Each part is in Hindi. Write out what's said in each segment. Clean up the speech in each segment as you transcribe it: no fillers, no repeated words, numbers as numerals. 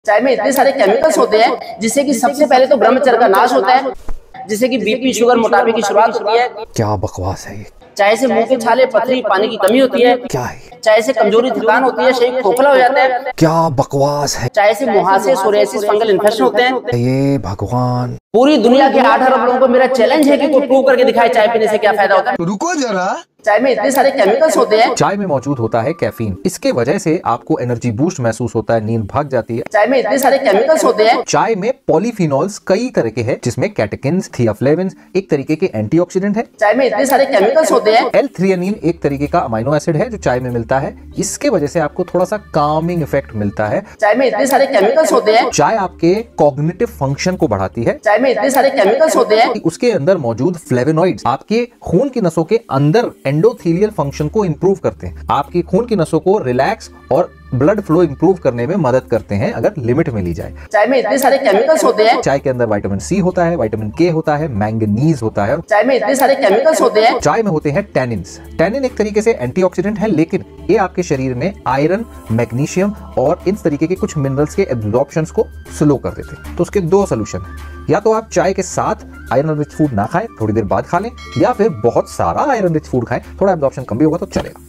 चाय में इतने सारे केमिकल्स होते हैं जिससे कि सबसे पहले तो ब्रह्मचर्य का नाश होता है, जिससे कि बीपी, शुगर, मोटापे की शुरुआत होती है। क्या बकवास है ये। चाय से मुंह के छाले, पथरी, पानी की कमी होती है। क्या है? चाय से कमजोरी, थकान होती है, शरीर खोखला हो जाता है। क्या बकवास है। चाय से मुहासे, सोरियासिस, फंगल इन्फेक्शन होते हैं। ये भगवान। पूरी दुनिया के 8 अरब लोगों को मेरा चैलेंज है कि कोई प्रूव करके दिखाए चाय पीने से क्या फायदा होता है। रुको जरा, चाय में इतने सारे केमिकल्स होते हैं। चाय में मौजूद होता है कैफीन। इसके वजह से आपको एनर्जी बूस्ट महसूस होता है, नींद भाग जाती है। चाय में इतने सारे केमिकल्स होते हैं। चाय में पॉलीफिनॉल्स कई तरह के हैं, जिसमें कैटेकिन्स, थियाफ्लेविन्स एक तरीके के एंटीऑक्सीडेंट है। चाय में इतने सारे केमिकल्स होते हैं। L-थ्रेओनीन एक तरीके का अमीनो एसिड है जो चाय में मिलता है। इसके वजह से आपको थोड़ा सा कामिंग इफेक्ट मिलता है। चाय में इतने सारे केमिकल्स होते हैं। चाय आपके कॉग्निटिव फंक्शन को बढ़ाती है। चाय में इतने सारे केमिकल्स होते हैं। उसके अंदर मौजूद फ्लेवोनॉइड्स आपके खून की नसों के अंदर एंडोथेलियल फंक्शन को इंप्रूव करते हैं। आपकी खून की नसों को रिलैक्स और ब्लड फ्लो इंप्रूव करने में मदद करते हैं अगर लिमिट में ली जाए। चाय में इतने सारे केमिकल्स होते हैं। चाय के अंदर विटामिन सी होता है, विटामिन के होता है, मैंगनीज होता है। चाय में इतने सारे केमिकल्स होते हैं। चाय में होते हैं टैनिन्स। टैनिन एक तरीके से एंटीऑक्सीडेंट है, लेकिन ये आपके शरीर में आयरन, मैग्नीशियम और इस तरीके के कुछ मिनरल्स के एब्जॉर्प्शन को स्लो कर देते हैं। तो उसके दो सोल्यूशन है, या तो आप चाय के साथ आयरन रिच फूड ना खाएं, थोड़ी देर बाद खा लें, या फिर बहुत सारा आयरन रिच फूड खाएं, थोड़ा एब्जॉर्प्शन कम भी होगा तो चलेगा।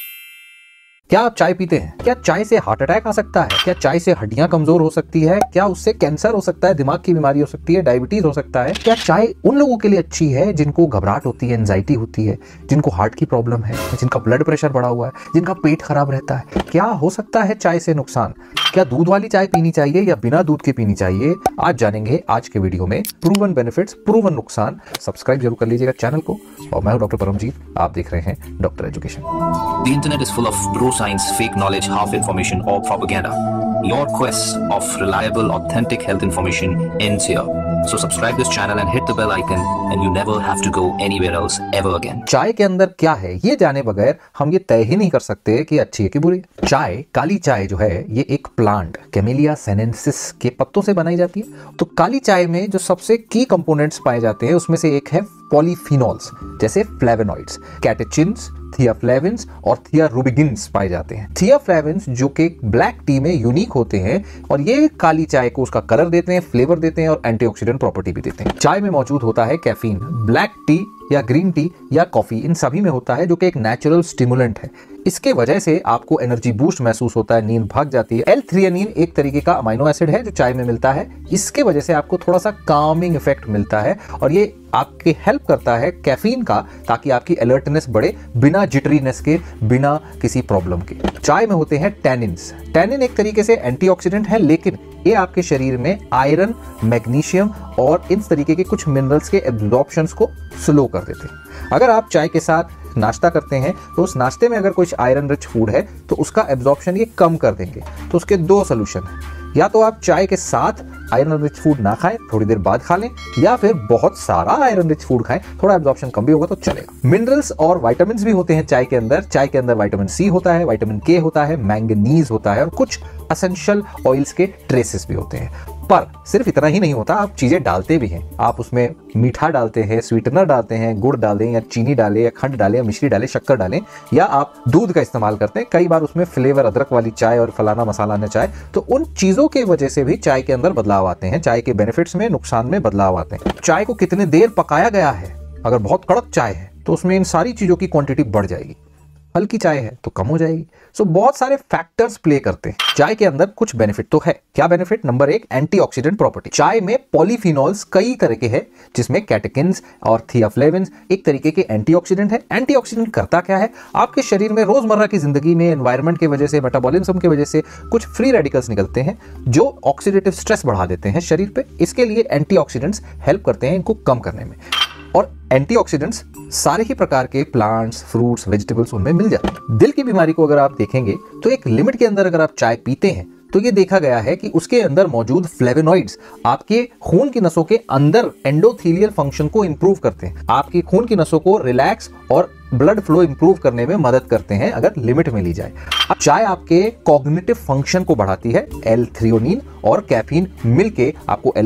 क्या आप चाय पीते हैं? क्या चाय से हार्ट अटैक आ सकता है? क्या चाय से हड्डियां कमजोर हो सकती है? क्या उससे कैंसर हो सकता है, दिमाग की बीमारी हो सकती है, डायबिटीज हो सकता है? क्या चाय उन लोगों के लिए अच्छी है जिनको घबराहट होती है, एंजाइटी होती है, जिनको हार्ट की प्रॉब्लम है, जिनका ब्लड प्रेशर बढ़ा हुआ है, जिनका पेट खराब रहता है? क्या हो सकता है चाय से नुकसान? क्या दूध वाली चाय पीनी चाहिए या बिना दूध के पीनी चाहिए? आज जानेंगे आज के वीडियो में। प्रूवन बेनिफिट्स, प्रूवन नुकसान। सब्सक्राइब जरूर कर लीजिएगा चैनल को। और मैं हूं डॉक्टर परमजीत, आप देख रहे हैं doctor education. The internet is full of bro science, fake knowledge, half information or propaganda. Your quest of reliable, authentic health information ends here. So subscribe this channel and hit the bell icon and you never have to go anywhere else ever again. चाय के अंदर क्या है ये जाने बगैर हम ये तय ही नहीं कर सकते कि अच्छी है कि बुरी। चाय, काली चाय जो है ये एक प्लांट कैमेलिया सैनेंसिस के पत्तों से बनाई जाती है। तो काली चाय में जो सबसे की कंपोनेंट्स पाए जाते हैं उसमें से एक है पॉलीफिनॉल्स, जैसे फ्लेवोनॉइड्स, कैटेचिन्स, थियाफ्लेविन्स और थियारुबिगिन्स पाए जाते हैं। थियाफ्लेविन्स जो कि ब्लैक टी में यूनिक होते हैं और ये काली चाय को उसका कलर देते हैं, फ्लेवर देते हैं और एंटीऑक्सीडेंट प्रॉपर्टी भी देते हैं। चाय में मौजूद होता है कैफीन। ब्लैक टी या ग्रीन टी या कॉफी, इन सभी में होता है, जो कि एक नेचुरल स्टिमुलेंट है। इसके वजह से आपको एनर्जी बूस्ट महसूस होता है, नींद भाग जाती है। L-थ्रेओनीन एक तरीके का अमीनो एसिड है जो चाय में मिलता है। इसके वजह से आपको थोड़ा सा कामिंग इफेक्ट मिलता है और ये आपके हेल्प करता है कैफीन का, ताकि आपकी अलर्टनेस बढ़े बिना जिटरीनेस के, बिना किसी प्रॉब्लम के। चाय में होते हैं टैनिन्स। टैनिन एक तरीके से एंटीऑक्सीडेंट है, लेकिन ये आपके शरीर में आयरन, मैग्नीशियम और इस तरीके के कुछ मिनरल्स के एब्जॉर्प्शन को स्लो कर देते हैं। अगर आप चाय के साथ नाश्ता करते हैं तो उस नाश्ते में अगर कुछ आयरन रिच फूड है तो उसका एब्जॉर्प्शन ये कम कर देंगे। तो उसके दो सोल्यूशन है, या तो आप चाय के साथ आयरन रिच फूड ना खाएं, थोड़ी देर बाद खा लें, या फिर बहुत सारा आयरन रिच फूड खाएं, थोड़ा एब्जॉर्प्शन कम भी होगा तो चलेगा। मिनरल्स और विटामिन्स भी होते हैं चाय के अंदर। चाय के अंदर विटामिन सी होता है, विटामिन के होता है, मैंगनीज होता है और कुछ एसेंशियल ऑयल्स के ट्रेसेस भी होते हैं। पर सिर्फ इतना ही नहीं होता, आप चीजें डालते भी हैं। आप उसमें मीठा डालते हैं, स्वीटनर डालते हैं, गुड़ डालें या चीनी डालें या खंड डालें या मिश्री डालें, शक्कर डालें, या आप दूध का इस्तेमाल करते हैं। कई बार उसमें फ्लेवर, अदरक वाली चाय और फलाना मसाला चाय, तो उन चीजों की वजह से भी चाय के अंदर बदलाव आते हैं। चाय के बेनिफिट्स में, नुकसान में बदलाव आते हैं। चाय को कितने देर पकाया गया है, अगर बहुत कड़क चाय है तो उसमें इन सारी चीजों की क्वांटिटी बढ़ जाएगी, हल्की चाय है तो कम हो जाएगी। सो बहुत सारे फैक्टर्स प्ले करते हैं। चाय के अंदर कुछ बेनिफिट तो है। क्या बेनिफिट? Number 1, antioxidant property. चाय में पॉलीफिनॉल्स कई तरह के हैं, जिसमें कैटेकिन्स और थियाफ्लेविन्स एक तरीके के एंटीऑक्सीडेंट है। एंटीऑक्सीडेंट करता क्या है? आपके शरीर में रोजमर्रा की जिंदगी में एनवायरनमेंट की वजह से, मेटाबॉलिज्म की वजह से कुछ फ्री रेडिकल्स निकलते हैं जो ऑक्सीडेटिव स्ट्रेस बढ़ा देते हैं शरीर पे। इसके लिए एंटीऑक्सीडेंट्स हेल्प करते हैं इनको कम करने में। और एंटीऑक्सीडेंट्स सारे ही प्रकार के प्लांट्स, फ्रूट्स, वेजिटेबल्स उनमें मिल जाते हैं। दिल की बीमारी को अगर आप देखेंगे तो एक लिमिट के अंदर अगर आप चाय पीते हैं तो ये देखा गया है कि उसके अंदर मौजूद फ्लेवोनॉइड्स आपके खून की नसों के अंदर एंडोथेलियल फंक्शन को इंप्रूव करते हैं। आपकी खून की नसों को रिलैक्स और ब्लड फ्लो इंप्रूव करने में मदद करते हैं अगर लिमिट में ली जाए। अब चाय आपके कॉग्निटिव फंक्शन को बढ़ाती है। L-थ्रेओनीन और कैफीन मिलके आपको अलर्ट,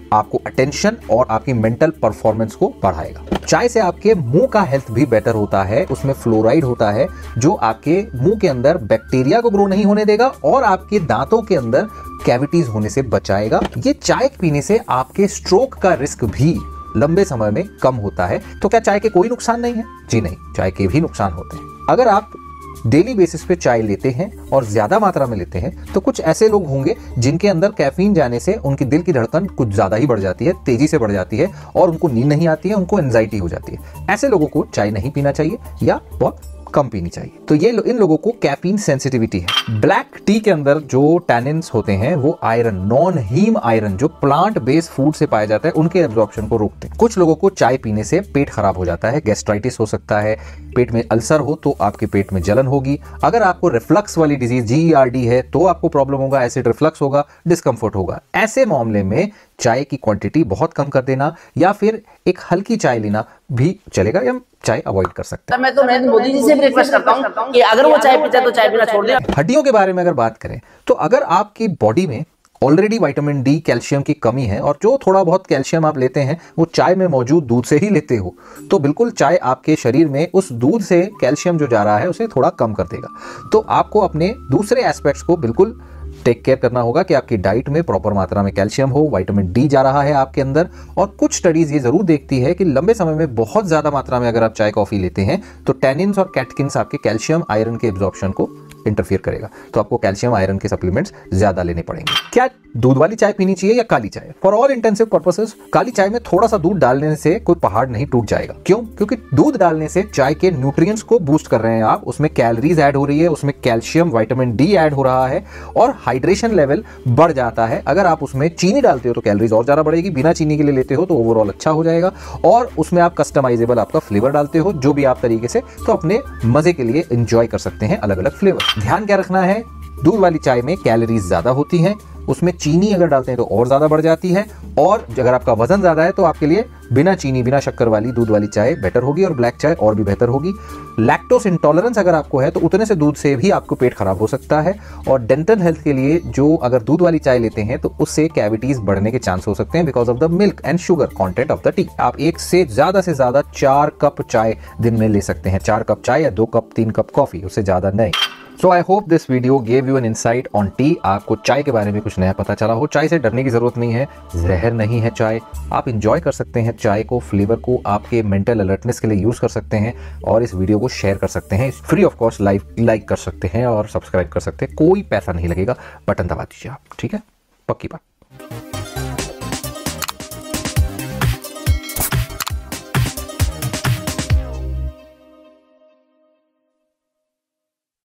आपको अटेंशन और आपकी मेंटल परफॉर्मेंस को बढ़ाएगा। चाय से आपके मुंह का हेल्थ भी बेटर होता है, उसमें फ्लोराइड होता है जो आपके मुंह के अंदर बैक्टीरिया को ग्रो नहीं होने देगा और आपके दांतों के अंदर कैविटीज होने से बचाएगा। ये चाय पीने से आपके स्ट्रोक का रिस्क भी लंबे समय में कम होता है। तो क्या चाय के कोई नुकसान नहीं है? जी नहीं, चाय के भी नुकसान होते हैं। अगर आप डेली बेसिस पे चाय लेते हैं और ज्यादा मात्रा में लेते हैं तो कुछ ऐसे लोग होंगे जिनके अंदर कैफीन जाने से उनकी दिल की धड़कन कुछ ज्यादा ही बढ़ जाती है, तेजी से बढ़ जाती है और उनको नींद नहीं आती है, उनको एंजाइटी हो जाती है। ऐसे लोगों को चाय नहीं पीना चाहिए या बहुत कम पीनी चाहिए। तो ये इन लोगों को कैफीन सेंसिटिविटी है। ब्लैक टी के अंदर जो टैनिन्स होते हैं वो आयरन, नॉन हीम आयरन जो प्लांट बेस्ड फूड से पाया जाता है, उनके एब्जॉर्प्शन को रोकते हैं। कुछ लोगों को चाय पीने से पेट खराब हो जाता है, गैस्ट्राइटिस हो सकता है, पेट में अल्सर हो तो आपके पेट में जलन होगी। अगर आपको रिफ्लक्स वाली डिजीज GERD है तो आपको प्रॉब्लम होगा, एसिड रिफ्लक्स होगा, डिस्कम्फर्ट होगा। ऐसे मामले में चाय की क्वांटिटी बहुत कम कर देना या फिर एक हल्की चाय लेना भी चलेगा या चाय अवॉइड कर सकते हैं। मैं तो मोदी जी से भी रिक्वेस्ट करता हूं कि अगर वो चाय पीते हैं तो चाय पीना छोड़ दें। हड्डियों के बारे में अगर बात करें तो अगर आपकी बॉडी में ऑलरेडी विटामिन डी, कैल्शियम की कमी है और जो थोड़ा बहुत कैल्शियम आप लेते हैं वो चाय में मौजूद दूध से ही लेते हो, तो बिल्कुल चाय आपके शरीर में उस दूध से कैल्शियम जो जा रहा है उसे थोड़ा कम कर देगा। तो आपको अपने दूसरे एस्पेक्ट्स को बिल्कुल टेक केयर करना होगा कि आपकी डाइट में प्रॉपर मात्रा में कैल्शियम हो, विटामिन डी जा रहा है आपके अंदर। और कुछ स्टडीज ये जरूर देखती है कि लंबे समय में बहुत ज्यादा मात्रा में अगर आप चाय कॉफी लेते हैं तो टैनिन्स और कैटकिन्स आपके कैल्शियम आयरन के एब्जॉर्प्शन को इंटरफियर करेगा, तो आपको कैल्शियम आयरन के सप्लीमेंट्स ज्यादा लेने पड़ेंगे। क्या दूध वाली चाय पीनी चाहिए या काली चाय? फॉर ऑल इंटेंसिव पर्पसेस काली चाय में थोड़ा सा दूध डालने से कोई पहाड़ नहीं टूट जाएगा। क्यों? क्योंकि दूध डालने से चाय के न्यूट्रिएंट्स को बूस्ट कर रहे हैं आप, उसमें कैलोरीज ऐड हो रही है, उसमें कैल्शियम, विटामिन डी ऐड हो रहा है और हाइड्रेशन लेवल बढ़ जाता है। अगर आप उसमें चीनी डालते हो तो कैलोरीज और ज्यादा बढ़ेगी, बिना चीनी के लिए लेते हो तो ओवरऑल अच्छा हो जाएगा। और उसमें आप कस्टमाइजेबल आपका फ्लेवर डालते हो जो भी आप तरीके से, तो अपने मजे के लिए एंजॉय कर सकते हैं अलग अलग फ्लेवर। ध्यान क्या रखना है, दूध वाली चाय में कैलोरीज ज्यादा होती हैं, उसमें चीनी अगर डालते हैं तो और ज्यादा बढ़ जाती है, और अगर आपका वजन ज्यादा है तो आपके लिए बिना चीनी बिना शक्कर वाली दूध वाली चाय बेटर होगी और ब्लैक चाय और भी बेहतर होगी। लैक्टोस इंटॉलरेंस अगर आपको है तो उतने से दूध से भी आपको पेट खराब हो सकता है। और डेंटल हेल्थ के लिए जो अगर दूध वाली चाय लेते हैं तो उससे कैविटीज बढ़ने के चांस हो सकते हैं because of the milk and sugar content of the tea. आप एक से ज्यादा 4 कप चाय दिन में ले सकते हैं, 4 कप चाय या 2 कप 3 कप कॉफी, उससे ज्यादा नहीं। So I hope this video gave you an insight on tea. आपको चाय के बारे में कुछ नया पता चला हो। चाय से डरने की जरूरत नहीं है, जहर नहीं है चाय। आप इंजॉय कर सकते हैं चाय को, फ्लेवर को आपके मेंटल अलर्टनेस के लिए यूज कर सकते हैं और इस वीडियो को शेयर कर सकते हैं। फ्री ऑफ कॉस्ट लाइक कर सकते हैं और सब्सक्राइब कर सकते हैं, कोई पैसा नहीं लगेगा, बटन दबा दीजिए आप, ठीक है? पक्की बात।